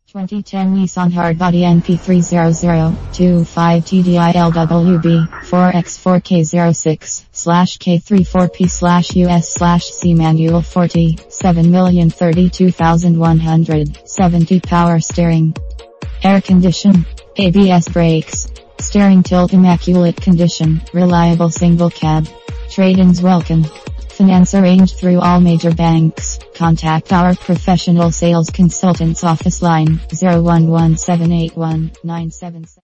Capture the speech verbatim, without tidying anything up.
twenty ten Nissan hardbody N P three zero zero two five T D I L W B four X four K zero six slash K thirty-four P slash U S slash C manual forty seven million thirty-two thousand one hundred seventy power steering. Air condition. A B S brakes. Steering tilt immaculate condition. Reliable single cab. Trade-ins welcome. Finance arranged through all major banks. Contact our professional sales consultants office line zero one one seven eight one nine seven seven.